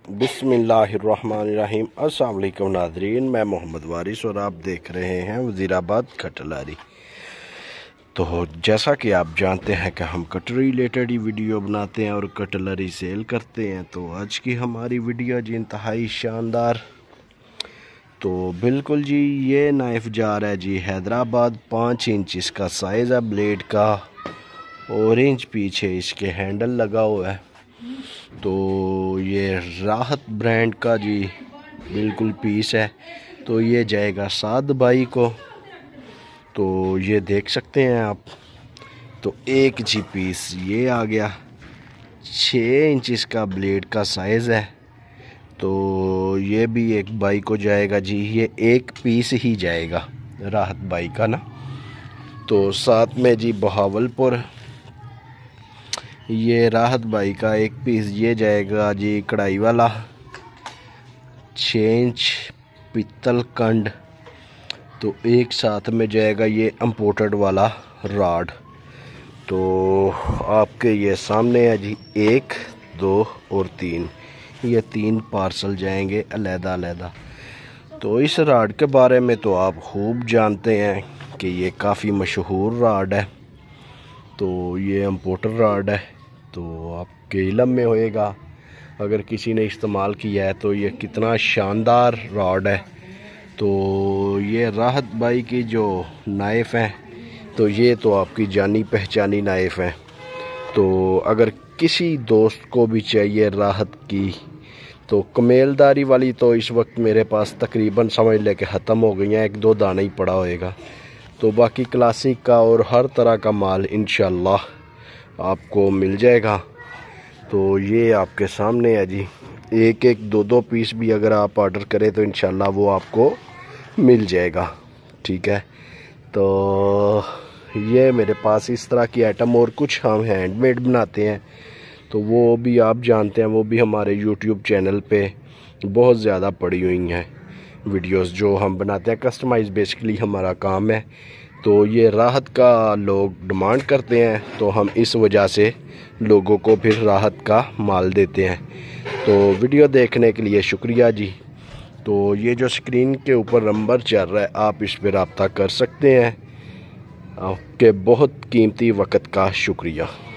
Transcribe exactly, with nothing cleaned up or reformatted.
बिस्मिल्लाहिर्रहमानिर्रहीम। अस्सलाम वालेकुम नाज़रीन, मैं मोहम्मद वारिस और आप देख रहे हैं वज़ीराबाद कटलरी। तो जैसा कि आप जानते हैं कि हम कटलरी रिलेटेड ही वीडियो बनाते हैं और कटलरी सेल करते हैं। तो आज की हमारी वीडियो जी इंतहाई शानदार, तो बिल्कुल जी ये नाइफ़ जा रहा है जी हैदराबाद। पाँच इंच इसका साइज़ है ब्लेड का, ऑरेंज पीछे इसके हैंडल लगा हुआ है। तो ये राहत ब्रांड का जी बिल्कुल पीस है। तो ये जाएगा सात बाई को, तो ये देख सकते हैं आप। तो एक जी पीस ये आ गया, छः इंच इसका ब्लेड का साइज़ है। तो ये भी एक बाई को जाएगा जी, ये एक पीस ही जाएगा राहत बाई का ना। तो साथ में जी बहावलपुर, ये राहत बाई का एक पीस ये जाएगा जी कढ़ाई वाला, छः इंच पित्तल कंड। तो एक साथ में जाएगा ये इम्पोर्टेड वाला राड। तो आपके ये सामने है जी एक, दो और तीन, ये तीन पार्सल जाएंगे अलहदा अलहदा। तो इस राड के बारे में तो आप खूब जानते हैं कि ये काफ़ी मशहूर राड है। तो ये इम्पोर्टेड राड है, तो आपके इल्म में होएगा अगर किसी ने इस्तेमाल किया है तो ये कितना शानदार राड है। तो ये राहत बाई की जो नाइफ़ है, तो ये तो आपकी जानी पहचानी नाइफ़ है। तो अगर किसी दोस्त को भी चाहिए राहत की, तो कमेलदारी वाली तो इस वक्त मेरे पास तकरीबन समझ ले के ख़त्म हो गई हैं, एक दो दाना ही पड़ा होएगा। तो बाकी क्लासिक का और हर तरह का माल इंशाल्लाह आपको मिल जाएगा। तो ये आपके सामने है जी, एक एक दो दो पीस भी अगर आप ऑर्डर करें तो इंशाल्लाह वो आपको मिल जाएगा, ठीक है। तो ये मेरे पास इस तरह की आइटम और कुछ हम हैंडमेड बनाते हैं, तो वो भी आप जानते हैं, वो भी हमारे यूट्यूब चैनल पे बहुत ज़्यादा पड़ी हुई हैं वीडियोस जो हम बनाते हैं। कस्टमाइज़ बेसिकली हमारा काम है। तो ये राहत का लोग डिमांड करते हैं, तो हम इस वजह से लोगों को फिर राहत का माल देते हैं। तो वीडियो देखने के लिए शुक्रिया जी। तो ये जो स्क्रीन के ऊपर नंबर चल रहा है, आप इस पर रब्ता कर सकते हैं। आपके बहुत कीमती वक़्त का शुक्रिया।